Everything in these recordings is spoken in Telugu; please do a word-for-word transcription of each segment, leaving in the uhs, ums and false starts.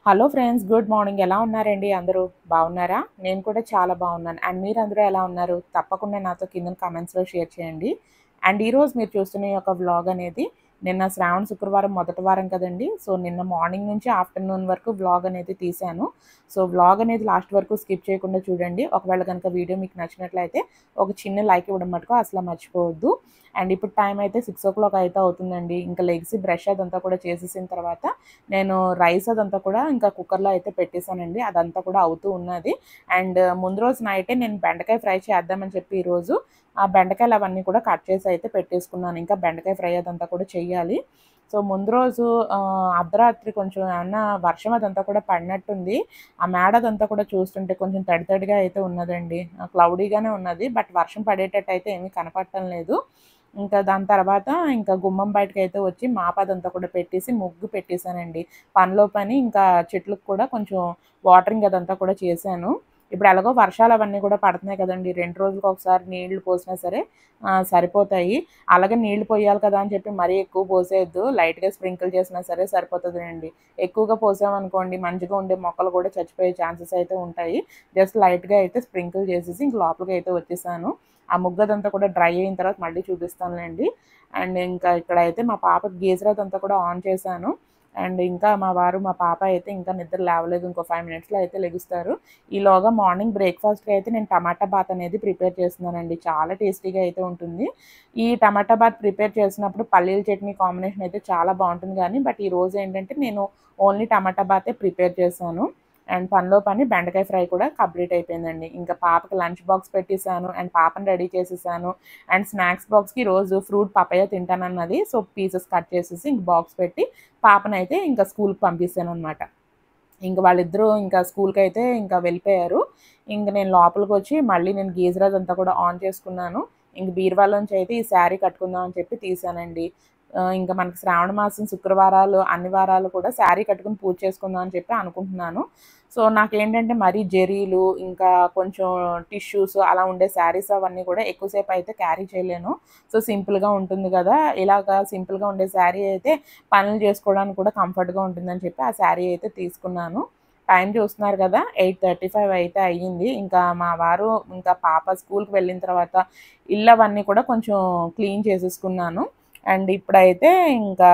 Hello friends, good morning. ఎలా ఉన్నారండి? అందరూ బాగున్నారా? నేను కూడా చాలా బాగున్నాను. అండ్ మీరందరూ ఎలా ఉన్నారు? తప్పకుండా నాతో కింద కామెంట్స్‌లో షేర్ చేయండి. అండ్ ఈరోజు మీరు చూస్తున్న ఈ యొక్క వ్లాగ్ అనేది నిన్న శ్రావణ శుక్రవారం మొదటి వారం కదండీ! సో, నిన్న మార్నింగ్ నుంచి ఆఫ్టర్‌నూన్ వరకు వ్లాగ్ అనేది తీశాను. సో, వ్లాగ్ అనేది లాస్ట్ వరకు స్కిప్ చేయకుండా చూడండి. ఒకవేళ గనుక వీడియో మీకు నచ్చినట్లయితే ఒక చిన్న లైక్ ఇవ్వడం మటుకు అసలు మర్చిపోవద్దు. అండ్ ఇప్పుడు టైం అయితే సిక్స్ ఓ క్లాక్ అయితే అవుతుందండి. ఇంకా లెగిసి బ్రష్ అదంతా కూడా చేసేసిన తర్వాత నేను రైస్ అదంతా కూడా ఇంకా కుక్కర్‌లో అయితే పెట్టేసానండి. అదంతా కూడా అవుతూ ఉన్నది. అండ్ ముందు రోజు నైటే నేను బెండకాయ ఫ్రై చేద్దామని చెప్పి ఈరోజు ఆ బెండకాయలు అవన్నీ కూడా కట్ చేసి అయితే పెట్టేసుకున్నాను. ఇంకా బెండకాయ ఫ్రై అదంతా కూడా చెయ్యాలి. సో, ముందు రోజు ఆహ్, అర్ధరాత్రి కొంచెం ఏమన్నా వర్షం అదంతా కూడా పడినట్టుంది. ఆ మేడ అదంతా కూడా చూస్తుంటే కొంచెం తడి తడిగా అయితే ఉన్నదండి. ఆహ్, క్లౌడీగానే ఉన్నది. బట్ వర్షం పడేటట్టు అయితే ఏమీ కనపడటం లేదు. ఇంకా దాని తర్వాత ఇంకా గుమ్మం బయటకైతే వచ్చి మాప్ అదంతా కూడా పెట్టేసి ముగ్గు పెట్టేసానండి. పనిలో పని ఇంకా చెట్లకు కూడా కొంచెం వాటరింగ్ అదంతా కూడా చేశాను. ఇప్పుడు ఎలాగో వర్షాలు అవన్నీ కూడా పడుతున్నాయి కదండీ! రెండు రోజులకు ఒకసారి నీళ్లు పోసినా సరే ఆహ్, సరిపోతాయి. అలాగే నీళ్లు పోయాలి కదా అని చెప్పి మరీ ఎక్కువ పోసేయొద్దు. లైట్‌గా స్ప్రింకిల్ చేసినా సరే సరిపోతదండి. ఎక్కువగా పోసామనుకోండి మంచిగా ఉండే మొక్కలు కూడా చచ్చిపోయే ఛాన్సెస్ అయితే ఉంటాయి. జస్ట్ లైట్‌గా అయితే స్ప్రింకిల్ చేసేసి ఇంక లోపలికైతే వచ్చేసాను. ఆ ముగ్గదంతా కూడా డ్రై అయిన తర్వాత మళ్ళీ చూపిస్తానులెండి. అండ్ ఇంకా ఇక్కడైతే మా పాపకి గీజర్ అదంతా కూడా ఆన్ చేశాను. అండ్ ఇంకా మా వారు, మా పాప అయితే ఇంకా నిద్ర లేవలేదు. ఇంకో ఐదు మినిట్స్‌లో అయితే లెగుస్తారు. ఈలోగా మార్నింగ్ బ్రేక్‌ఫాస్ట్‌కి అయితే నేను టమాటా బాత్ అనేది ప్రిపేర్ చేస్తున్నానండి. చాలా టేస్టీగా అయితే ఉంటుంది. ఈ టమాటా బాత్ ప్రిపేర్ చేసినప్పుడు పల్లీల చట్నీ కాంబినేషన్ అయితే చాలా బావుంటుంది గానీ, బట్ ఈరోజు ఏంటంటే నేను ఓన్లీ టమాటా బాతే ప్రిపేర్ చేశాను. అండ్ పనిలో పని బెండకాయ ఫ్రై కూడా కంప్లీట్ అయిపోయిందండి. ఇంకా పాపకి లంచ్ బాక్స్ పెట్టేసాను. అండ్ పాపని రెడీ చేసేసాను. అండ్ స్నాక్స్ బాక్స్‌కి రోజు ఫ్రూట్ పపాయ తింటానన్నది. సో, పీసెస్ కట్ చేసేసి ఇంక బాక్స్ పెట్టి పాపనైతే ఇంకా స్కూల్‌కి పంపించాననమాట. ఇంక వాళ్ళిద్దరూ ఇంకా స్కూల్‌కైతే ఇంకా వెళ్ళిపోయారు. ఇంక నేను లోపలికొచ్చి మళ్ళీ నేను గీజర్ అదంతా కూడా ఆన్ చేసుకున్నాను. ఇంక బీరువాలోంచి అయితే ఈ శారీ కట్టుకుందాం అని చెప్పి తీశానండి. ఆహ్, ఇంక మనకి శ్రావణ మాసం శుక్రవారాలు అన్ని వారాలు కూడా శారీ కట్టుకొని పూజ చేసుకుందాం అని చెప్పి అనుకుంటున్నాను. సో, నాకేంటంటే మరీ జరీలు ఇంకా కొంచెం టిష్యూస్ అలా ఉండే శారీస్ అవన్నీ కూడా ఎక్కువ సేపు అయితే క్యారీ చేయలేను. సో, సింపుల్‌గా ఉంటుంది గదా! ఇలాగా సింపుల్‌గా ఉండే శారీ అయితే పనులు చేసుకోవడానికి కూడా కంఫర్ట్‌గా ఉంటుందని చెప్పి ఆ శారీ అయితే తీసుకున్నాను. టైం చూస్తున్నారు కదా! ఎనిమిది ముప్పై ఐదు అయితే అయ్యింది. ఇంకా మా వారు ఇంకా పాప స్కూల్‌కి వెళ్ళిన తర్వాత ఇల్లవన్నీ కూడా కొంచెం క్లీన్ చేసేసుకున్నాను. అండ్ ఇప్పుడైతే ఇంకా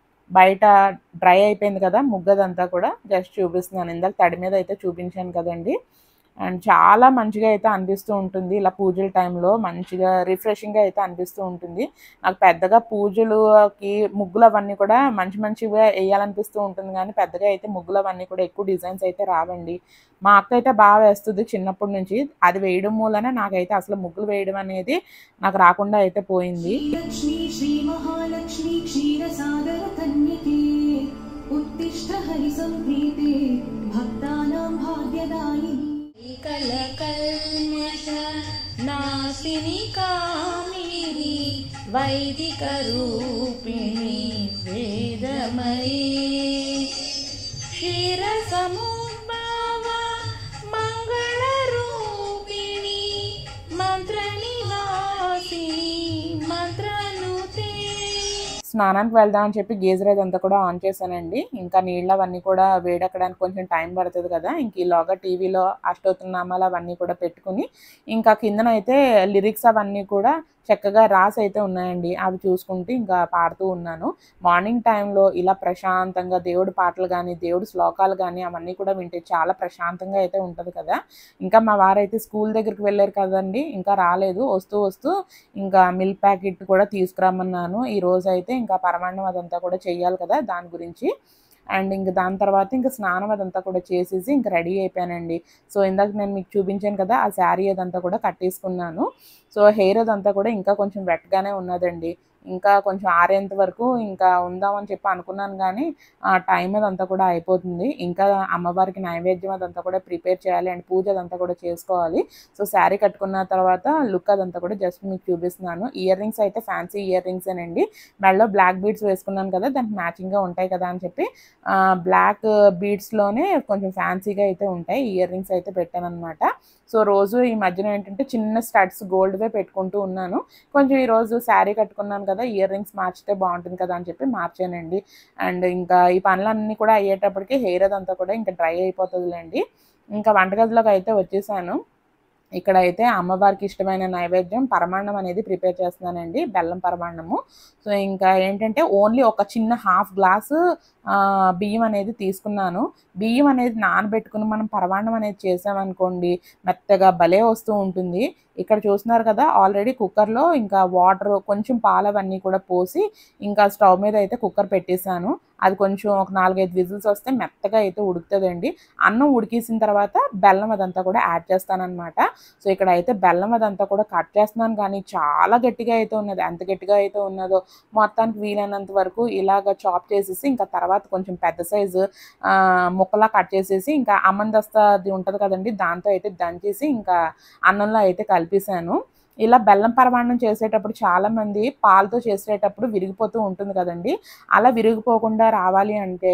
బయట డ్రై అయిపోయింది కదా! ముగ్గదంతా కూడా జస్ట్ చూపిస్తున్నాను. ఇందాక తడి మీద అయితే చూపించాను కదండీ! అండ్ చాలా మంచిగా అయితే అనిపిస్తూ ఉంటుంది. ఇలా పూజల టైంలో మంచిగా రిఫ్రెషింగ్‌గా అయితే అనిపిస్తూ ఉంటుంది. నాకు పెద్దగా పూజలుకి ముగ్గులవన్నీ కూడా మంచి మంచిగా ఎయ్యాలనిపిస్తూ ఉంటుంది గానీ, పెద్దగా అయితే ముగ్గులవన్నీ కూడా ఎక్కువ డిజైన్స్ అయితే రావండి. మా అక్క అయితే బా వేస్తది చిన్నప్పటి నుంచి. అది వేయడం మూలన నాకైతే అసలు ముగ్గులు వేయడం అనేది నాకు రాకుండా అయితే పోయింది. श्रीलक्ष्मी श्रीमहालक्ष्मी क्षीरसागरकन्यके उत्तिष्ठ हरिसम्प्रीते भक्तानां भाग्यदायिनी कलकल्मष नाशिनी कामिनी वैदिकरूपिणी वेदमयी क्षीरसमुद्भवा मङ्गलरूपिणी మంత్రనివాసిని మంత్రనుతే. స్నానానికి వెళ్దాం అని చెప్పి గీజర్ అదంతా కూడా ఆన్ చేశానండి. ఇంకా నీళ్ళు అవన్నీ కూడా వేడెక్కడానికి కొంచెం టైం పడతది కదా! ఇంక ఈలోగా టీవీలో అష్టోత్తరనామాలు అవన్నీ కూడా పెట్టుకొని, ఇంకా కిందనైతే లిరిక్స్ అవన్నీ కూడా చక్కగా రాసైతే ఉన్నాయండి. అవి చూసుకుంటూ ఇంకా పాడుతూ ఉన్నాను. మార్నింగ్ టైంలో ఇలా ప్రశాంతంగా దేవుడి పాటలు గానీ, దేవుడి శ్లోకాలు గానీ అవన్నీ కూడా వింటే చాలా ప్రశాంతంగా అయితే ఉంటది కదా! ఇంకా మా వారైతే స్కూల్ దగ్గరికి వెళ్లారు కదండీ! ఇంకా రాలేదు. వస్తూ వస్తూ ఇంకా మిల్క్ ప్యాకెట్ కూడా తీసుకురమ్మన్నాను. ఈరోజైతే ఇంకా పరమాన్నం అదంతా కూడా చెయ్యాలి కదా! దాని గురించి. అండ్ ఇంక దాని తర్వాత ఇంక స్నానం అదంతా కూడా చేసేసి ఇంక రెడీ అయిపోయానండి. సో, ఇందాక నేను మీకు చూపించాను కదా! ఆ శారీ అదంతా కూడా కట్టేసుకున్నాను. సో, హెయిర్ అదంతా కూడా ఇంకా కొంచెం వెట్‌గానే ఉన్నదండి. ఇంకా కొంచెం ఆరేంత వరకు ఇంకా ఉందామని చెప్పి అనుకున్నాను గానీ, ఆ టైం అదంతా కూడా అయిపోతుంది. ఇంకా అమ్మవారికి నైవేద్యం అదంతా కూడా ప్రిపేర్ చేయాలి. అండ్ పూజ అదంతా కూడా చేసుకోవాలి. సో, శారీ కట్టుకున్న తర్వాత లుక్ అదంతా కూడా జస్ట్ మీకు చూపిస్తున్నాను. ఇయర్ రింగ్స్ అయితే ఫ్యాన్సీ ఇయర్ రింగ్సేనండి. మెడలో బ్లాక్ బీడ్స్ వేసుకున్నాను కదా! దానికి మ్యాచింగ్‌గా ఉంటాయి కదా అని చెప్పి ఆహ్, బ్లాక్ బీడ్స్‌లోనే కొంచెం ఫ్యాన్సీగా అయితే ఉంటాయి. ఇయర్ రింగ్స్ అయితే పెట్టాననమాట. సో రోజు ఈ మధ్యన ఏంటంటే చిన్న స్టడ్స్ గోల్డ్వే పెట్టుకుంటూ ఉన్నాను. కొంచెం ఈరోజు శారీ కట్టుకున్నాను కదా, ఇయర్ రింగ్స్ మార్చితే బాగుంటుంది కదా అని చెప్పి మార్చానండి. అండ్ ఇంకా ఈ పనులన్నీ కూడా అయ్యేటప్పటికి హెయిర్ అదంతా కూడా ఇంకా డ్రై అయిపోతుందిలేండి. ఇంకా వంటగదిలోకి అయితే వచ్చేసాను. ఇక్కడైతే అమ్మవారికి ఇష్టమైన నైవేద్యం పరమాన్నం అనేది ప్రిపేర్ చేస్తున్నానండి, బెల్లం పరమాన్నము. సో ఇంకా ఏంటంటే ఓన్లీ ఒక చిన్న హాఫ్ గ్లాసు బియ్యం అనేది తీసుకున్నాను. బియ్యం అనేది నానబెట్టుకుని మనం పరమాన్నం అనేది చేసామనుకోండి మెత్తగా భలే వస్తూ ఉంటుంది. ఇక్కడ చూస్తున్నారు కదా, ఆల్రెడీ కుక్కర్లో ఇంకా వాటర్ కొంచెం పాలవన్నీ కూడా పోసి ఇంకా స్టవ్ మీద అయితే కుక్కర్ పెట్టేశాను. అది కొంచెం ఒక నాలుగైదు విజిల్స్ వస్తే మెత్తగా అయితే ఉడుకుతుందండి. అన్నం ఉడికేసిన తర్వాత బెల్లం అదంతా కూడా యాడ్ చేస్తానన్నమాట. సో ఇక్కడ అయితే బెల్లం అదంతా కూడా కట్ చేస్తున్నాను, కానీ చాలా గట్టిగా అయితే ఉన్నది. ఎంత గట్టిగా అయితే ఉన్నదో మొత్తానికి వీలైనంత వరకు ఇలాగ చాప్ చేసేసి ఇంకా తర్వాత కొంచెం పెద్ద సైజు ముక్కలా కట్ చేసేసి ఇంకా అమ్మందస్తా అది ఉంటుంది కదండి, దాంతో అయితే దంచేసి ఇంకా అన్నంలో అయితే కలిపేసాను. ఇలా బెల్లం పరమాన్నం చేసేటప్పుడు చాలామంది పాలతో చేసేటప్పుడు విరిగిపోతూ ఉంటుంది కదండి, అలా విరిగిపోకుండా రావాలి అంటే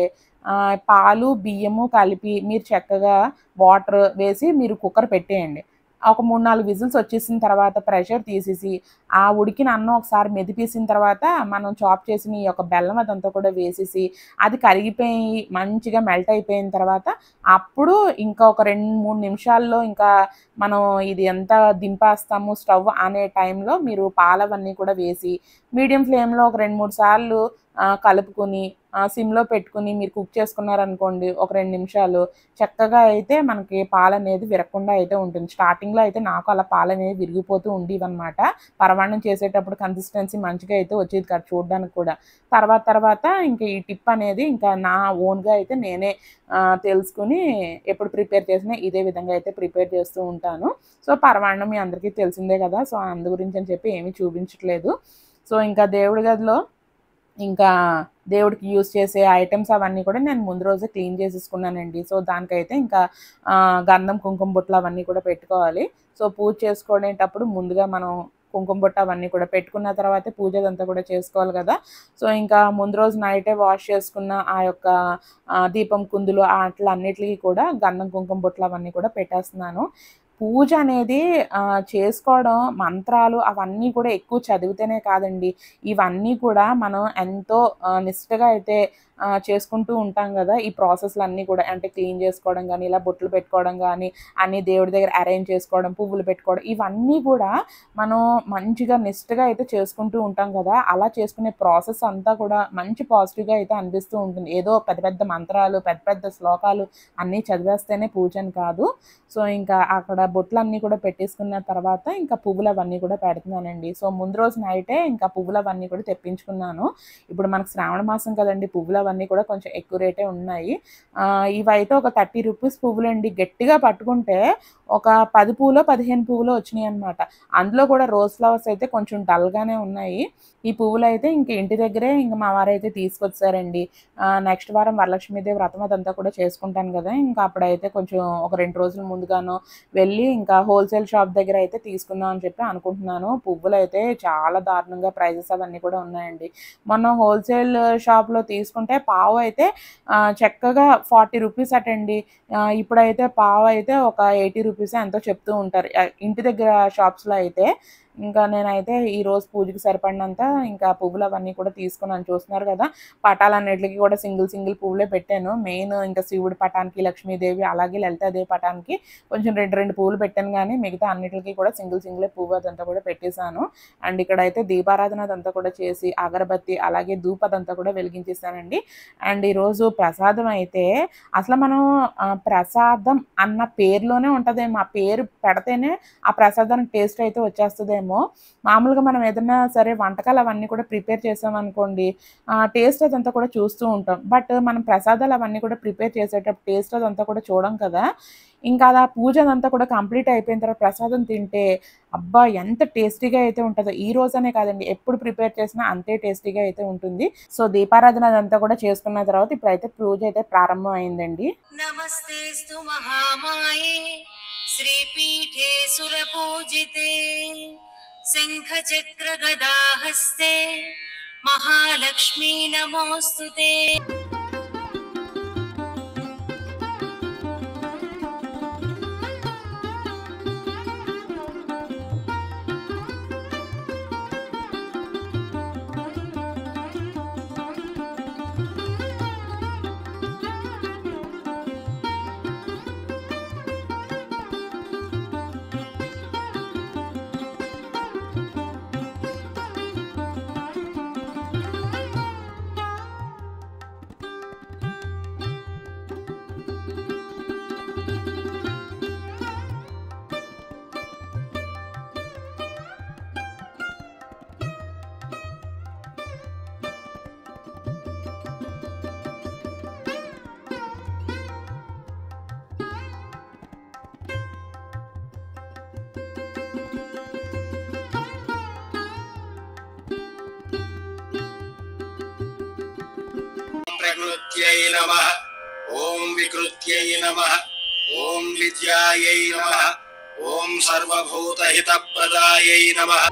పాలు బియ్యము కలిపి మీరు చక్కగా వాటర్ వేసి మీరు కుక్కర్ పెట్టేయండి. ఒక మూడు నాలుగు విజిల్స్ వచ్చేసిన తర్వాత ప్రెషర్ తీసేసి ఆ ఉడికిన అన్నం ఒకసారి మెదిపేసిన తర్వాత మనం చాప్ చేసిన ఈ యొక్క బెల్లం అదంతా కూడా వేసేసి అది కరిగిపోయి మంచిగా మెల్ట్ అయిపోయిన తర్వాత అప్పుడు ఇంకా ఒక రెండు మూడు నిమిషాల్లో ఇంకా మనం ఇది ఎంత దింపేస్తాము స్టవ్ అనే టైంలో మీరు పాలవన్నీ కూడా వేసి మీడియం ఫ్లేమ్లో ఒక రెండు మూడు సార్లు కలుపుకొని సిమ్లో పెట్టుకుని మీరు కుక్ చేసుకున్నారనుకోండి ఒక రెండు నిమిషాలు చక్కగా అయితే మనకి పాలు అనేది విరగకుండా అయితే ఉంటుంది. స్టార్టింగ్లో అయితే నాకు అలా పాలు అనేది విరిగిపోతూ ఉండేవన్నమాట. పరమాన్నం చేసేటప్పుడు కన్సిస్టెన్సీ మంచిగా అయితే వచ్చేది కాదు చూడడానికి కూడా. తర్వాత తర్వాత ఇంకా ఈ టిప్ అనేది ఇంకా నా ఓన్గా అయితే నేనే తెలుసుకుని ఎప్పుడు ప్రిపేర్ చేసినా ఇదే విధంగా అయితే ప్రిపేర్ చేస్తూ ఉంటాను. సో పరమాన్నం మీ అందరికీ తెలిసిందే కదా, సో అందు గురించి అని చెప్పి ఏమీ చూపించట్లేదు. సో ఇంకా దేవుడి గదిలో ఇంకా దేవుడికి యూజ్ చేసే ఐటమ్స్ అవన్నీ కూడా నేను ముందు రోజే క్లీన్ చేసేసుకున్నానండి. సో దానికైతే ఇంకా గంధం కుంకుమ బొట్లు అవన్నీ కూడా పెట్టుకోవాలి. సో పూజ చేసుకునేటప్పుడు ముందుగా మనం కుంకుమ బొట్టు అవన్నీ కూడా పెట్టుకున్న తర్వాతే పూజ అదంతా కూడా చేసుకోవాలి కదా. సో ఇంకా ముందు రోజు నైటే వాష్ చేసుకున్న ఆ యొక్క దీపం కుందులు అట్లా అన్నిటికీ కూడా గంధం కుంకుమ బొట్లు అవన్నీ కూడా పెట్టేస్తున్నాను. పూజ అనేది చేసుకోవడం మంత్రాలు అవన్నీ కూడా ఎక్కువ చదివితేనే కాదండి, ఇవన్నీ కూడా మనం ఎంతో నిష్ఠగా అయితే చేసుకుంటూ ఉంటాం కదా. ఈ ప్రాసెస్లు అన్నీ కూడా అంటే క్లీన్ చేసుకోవడం కానీ ఇలా బొట్లు పెట్టుకోవడం కానీ అన్నీ దేవుడి దగ్గర అరేంజ్ చేసుకోవడం పువ్వులు పెట్టుకోవడం ఇవన్నీ కూడా మనం మంచిగా నిష్ఠగా అయితే చేసుకుంటూ ఉంటాం కదా. అలా చేసుకునే ప్రాసెస్ అంతా కూడా మంచి పాజిటివ్గా అయితే అనిపిస్తూ ఉంటుంది. ఏదో పెద్ద పెద్ద మంత్రాలు పెద్ద పెద్ద శ్లోకాలు అన్నీ చదివేస్తేనే పూజ అని కాదు. సో ఇంకా అక్కడ బొట్లు అన్నీ కూడా పెట్టేసుకున్న తర్వాత ఇంకా పువ్వులు అవన్నీ కూడా పెడుతున్నానండి. సో ముందు రోజు నైటే ఇంకా పువ్వులు అవన్నీ కూడా తెప్పించుకున్నాను. ఇప్పుడు మనకు శ్రావణ మాసం కదండి, పువ్వులు అవన్నీ కూడా కొంచెం ఎక్కువ రేటే ఉన్నాయి. ఇవైతే ఒక థర్టీ రూపీస్ పువ్వులు అండి. గట్టిగా పట్టుకుంటే ఒక పది పువ్వులో పదిహేను పువ్వులు వచ్చినాయి అనమాట. అందులో కూడా రోజ్ ఫ్లవర్స్ అయితే కొంచెం డల్గానే ఉన్నాయి. ఈ పువ్వులు అయితే ఇంక ఇంటి దగ్గరే ఇంక మా వారైతే తీసుకొచ్చారండి. నెక్స్ట్ వారం వరలక్ష్మీదేవి వ్రతం అదంతా కూడా చేసుకుంటాను కదా, ఇంకా అప్పుడైతే కొంచెం ఒక రెండు రోజుల ముందుగాను వెళ్ళి ఇంకా హోల్సేల్ షాప్ దగ్గర అయితే తీసుకుందాం అని చెప్పి అనుకుంటున్నాను. పువ్వులు అయితే చాలా దారుణంగా ప్రైజెస్ అవన్నీ కూడా ఉన్నాయండి. మొన్న హోల్సేల్ షాప్లో తీసుకుంటే పావు అయితే చక్కగా ఫార్టీ రూపీస్ అటండి. ఇప్పుడైతే పావు అయితే ఒక ఎయిటీ రూపీస్ ఎంతో చెప్తూ ఉంటారు ఇంటి దగ్గర షాప్స్లో అయితే. ఇంకా నేనైతే ఈరోజు పూజకి సరిపడినంత ఇంకా పువ్వులు అవన్నీ కూడా తీసుకున్నాను. చూస్తున్నారు కదా, పటాలన్నిటికి కూడా సింగిల్ సింగిల్ పువ్వులే పెట్టాను. మెయిన్ ఇంకా శివుడి పటానికి లక్ష్మీదేవి అలాగే లలితాదేవి పటానికి కొంచెం రెండు రెండు పువ్వులు పెట్టాను, కానీ మిగతా అన్నిటికీ కూడా సింగిల్ సింగిలే పువ్వు అదంతా కూడా పెట్టేశాను. అండ్ ఇక్కడైతే దీపారాధన అదంతా కూడా చేసి అగరబత్తి అలాగే ధూప అదంతా కూడా వెలిగించేసానండి. అండ్ ఈరోజు ప్రసాదం అయితే అసలు మనం ప్రసాదం అన్న పేరులోనే ఉంటుందేమో, ఆ పేరు పెడితేనే ఆ ప్రసాదానికి టేస్ట్ అయితే వచ్చేస్తుందేమో. మామూలుగా మనం ఏదైనా సరే వంటకాలు అవన్నీ కూడా ప్రిపేర్ చేసామనుకోండి టేస్ట్ అదంతా కూడా చూస్తూ ఉంటాం. బట్ మనం ప్రసాదాలు అవన్నీ కూడా ప్రిపేర్ చేసేటప్పుడు టేస్ట్ అదంతా కూడా చూడం కదా. ఇంకా అలా పూజ అదంతా కూడా కంప్లీట్ అయిపోయిన తర్వాత ప్రసాదం తింటే అబ్బా ఎంత టేస్టీగా అయితే ఉంటుందో. ఈ రోజనే కాదండి, ఎప్పుడు ప్రిపేర్ చేసినా అంతే టేస్టీగా అయితే ఉంటుంది. సో దీపారాధన అదంతా కూడా చేసుకున్న తర్వాత ఇప్పుడైతే పూజ అయితే ప్రారంభం అయిందండి. నమస్తేస్తు మహామాయే శ్రీపీఠే సురపూజితే శంఖ చక్ర గదాహస్తే మహాలక్ష్మీ నమోస్తుతే. విఘ్నత్యై నమః ఓం వికృత్యై నమః ఓం విద్యాయై నమః ఓం సర్వభూతహితప్రదాయై నమః.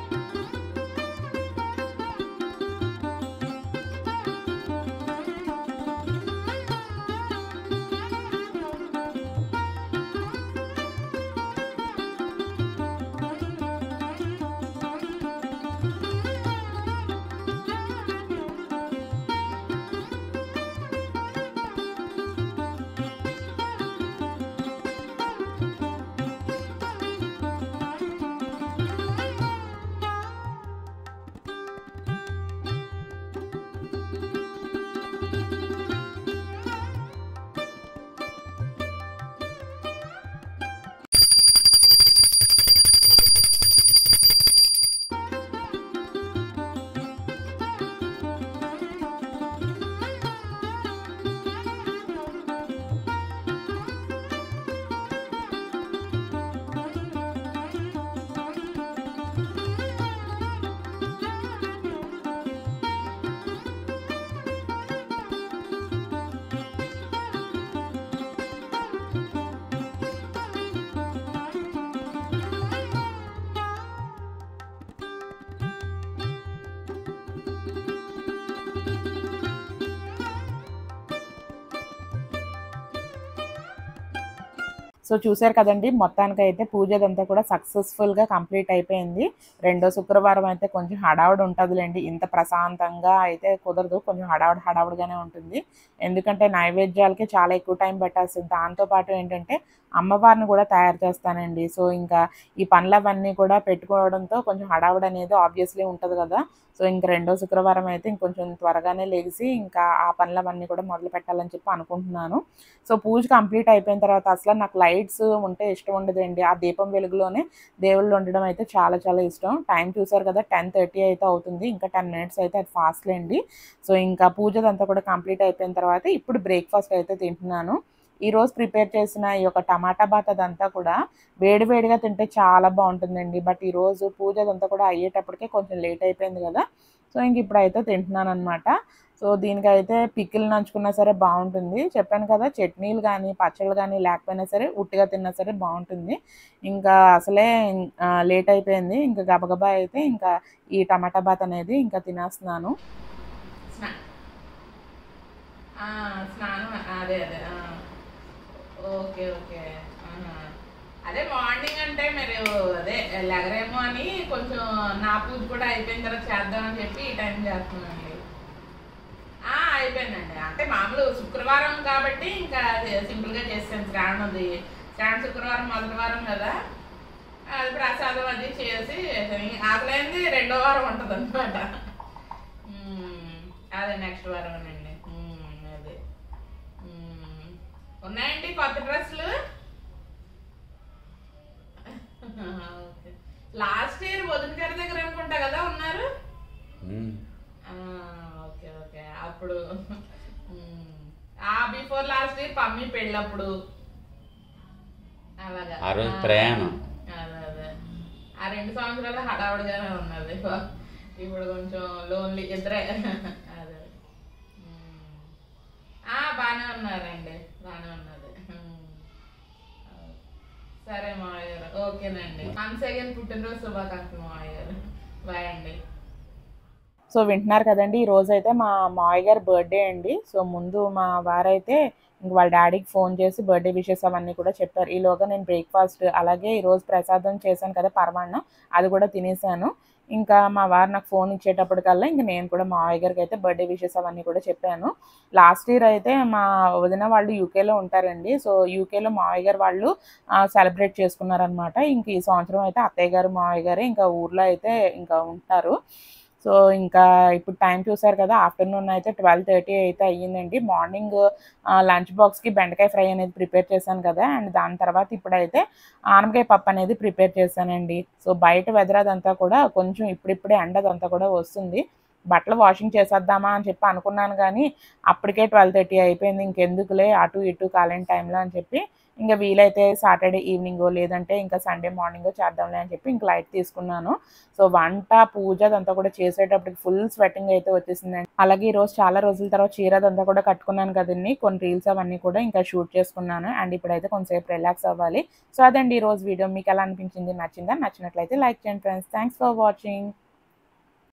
సో చూసారు కదండి, మొత్తానికైతే పూజ అదంతా కూడా సక్సెస్ఫుల్గా కంప్లీట్ అయిపోయింది. రెండో శుక్రవారం అయితే కొంచెం హడావుడి ఉంటుందిలేండి, ఇంత ప్రశాంతంగా అయితే కుదరదు, కొంచెం హడావుడి హడావుడిగానే ఉంటుంది. ఎందుకంటే నైవేద్యాలకి చాలా ఎక్కువ టైం పెట్టాల్సింది. దాంతోపాటు ఏంటంటే అమ్మవారిని కూడా తయారు చేస్తానండి. సో ఇంకా ఈ పనులవన్నీ కూడా పెట్టుకోవడంతో కొంచెం హడావుడి అనేది ఆబ్వియస్లీ ఉంటుంది కదా. సో ఇంక రెండో శుక్రవారం అయితే ఇంకొంచెం త్వరగానే లేచి ఇంకా ఆ పనులవన్నీ కూడా మొదలు పెట్టాలని చెప్పి అనుకుంటున్నాను. సో పూజ కంప్లీట్ అయిపోయిన తర్వాత అసలు నాకు లైట్స్ ఉంటే ఇష్టం ఉండదండి. ఆ దీపం వెలుగులోనే దేవుళ్ళు ఉండడం అయితే చాలా చాలా ఇష్టం. టైం చూసారు కదా, టెన్ థర్టీ అయితే అవుతుంది, ఇంకా టెన్ మినిట్స్ అయితే అది ఫాస్ట్లేండి. సో ఇంకా పూజదంతా కూడా కంప్లీట్ అయిపోయిన తర్వాత ఇప్పుడు బ్రేక్ఫాస్ట్ అయితే తింటున్నాను. ఈరోజు ప్రిపేర్ చేసిన ఈ యొక్క టమాటా బాత్ అదంతా కూడా వేడివేడిగా తింటే చాలా బాగుంటుందండి. బట్ ఈరోజు పూజ అదంతా కూడా అయ్యేటప్పటికే కొంచెం లేట్ అయిపోయింది కదా. సో ఇంక ఇప్పుడైతే తింటున్నాను అనమాట. సో దీనికైతే పికిల్ నంచుకున్నా సరే బాగుంటుంది. చెప్పాను కదా, చట్నీలు కానీ పచ్చళ్ళు కానీ లేకపోయినా సరే ఉట్టిగా తిన్నా సరే బాగుంటుంది. ఇంకా అసలే లేట్ అయిపోయింది, ఇంకా గబగబా అయితే ఇంకా ఈ టమాటా బాత్ అనేది ఇంకా తినేస్తున్నాను. స్నానం అదే అదే ఓకే ఓకే అదే మార్నింగ్ అంటే మీరు అదే లెగరేమో అని కొంచెం నా పూజ కూడా అయిపోయిన తర్వాత చేద్దామని చెప్పి ఈ టైం చేస్తున్నానండి. అయిపోయిందండి, అంటే మామూలు శుక్రవారం కాబట్టి ఇంకా సింపుల్గా చేస్తాను. శ్రావణది శ్రావణ శుక్రవారం మొదటి వారం కదా, అది ప్రసాదం అది చేసి ఆకలేంది రెండో వారం ఉంటుంది అనమాట. అదే నెక్స్ట్ వారం అండి. అదే ఉన్నాయండి కొత్త డ్రెస్సులు. లాస్ట్ ఇయర్ వదిన గారి దగ్గర అనుకుంటా కదా ఉన్నారు. ఓకే ఓకే అప్పుడు ఆ బిఫోర్ లాస్ట్ ఇయర్ పమ్మి పెళ్ళప్పుడు అలాగా ప్రయాణం. అదే అదే ఆ రెండు సంవత్సరాలు హడావుడిగానే ఉన్నది. ఇప్పుడు కొంచెం లోన్లీ ఇద్దరే. అదే బాగానే ఉన్నారండి, బాగానే ఉన్నది. సరే మావయ్య గారు, ఓకేనండి. వన్స్ అగైన్ పుట్టినరోజు శుభాకాంక్షలు మావయ్య గారు. బాయ్ అండి. సో వింటున్నారు కదండి, ఈరోజు అయితే మా మావయ్య గారి బర్త్డే అండి. సో ముందు మా వారైతే ఇంక వాళ్ళ డాడీకి ఫోన్ చేసి బర్త్డే విషెస్ అవన్నీ కూడా చెప్పారు. ఈలోగా నేను బ్రేక్ఫాస్ట్ అలాగే ఈరోజు ప్రసాదం చేశాను కదా పరమాన్నం, అది కూడా తినేసాను. ఇంకా మా వారు నాకు ఫోన్ ఇచ్చేటప్పటికల్లా ఇంక నేను కూడా మా మావయ్య గారికి అయితే బర్త్డే విషెస్ అవన్నీ కూడా చెప్పాను. లాస్ట్ ఇయర్ అయితే మా వదిన వాళ్ళు యూకేలో ఉంటారండి. సో యూకేలో మావయ్య గారు వాళ్ళు సెలబ్రేట్ చేసుకున్నారనమాట. ఇంక ఈ సంవత్సరం అయితే అత్తయ్య గారు మావయ్య గారు ఇంకా ఊర్లో అయితే ఇంకా ఉంటారు. సో ఇంకా ఇప్పుడు టైం చూసారు కదా, ఆఫ్టర్నూన్ అయితే ట్వెల్వ్ థర్టీ అయితే అయ్యిందండి. మార్నింగ్ లంచ్ బాక్స్కి బెండకాయ ఫ్రై అనేది ప్రిపేర్ చేశాను కదా, అండ్ దాని తర్వాత ఇప్పుడైతే ఆనపకాయ పప్పు అనేది ప్రిపేర్ చేశానండి. సో బయట వెదర్ అదంతా కూడా కొంచెం ఇప్పుడిప్పుడే ఎండ అదంతా కూడా వస్తుంది. బట్టలు వాషింగ్ చేసేద్దామా అని చెప్పి అనుకున్నాను కానీ అప్పటికే ట్వెల్వ్ థర్టీ అయిపోయింది. ఇంకెందుకులే అటు ఇటు కాలేని టైంలో అని చెప్పి ఇంకా వీలైతే సాటర్డే ఈవినింగో లేదంటే ఇంకా సండే మార్నింగో చేద్దాంలే అని చెప్పి ఇంక లైట్ తీసుకున్నాను. సో వంట పూజ అదంతా కూడా చేసేటప్పటికి ఫుల్ స్వెట్టింగ్ అయితే వచ్చేసిందండి. అలాగే ఈరోజు చాలా రోజుల తర్వాత చీర అదంతా కూడా కట్టుకున్నాను కదండి, కొన్ని రీల్స్ అవన్నీ కూడా ఇంకా షూట్ చేసుకున్నాను. అండ్ ఇప్పుడైతే కొంచెంసేపు రిలాక్స్ అవ్వాలి. సో అదండి ఈరోజు వీడియో. మీకు ఎలా అనిపించింది? నచ్చిందా? నచ్చినట్లయితే లైక్ చేయండి ఫ్రెండ్స్. Thanks for watching.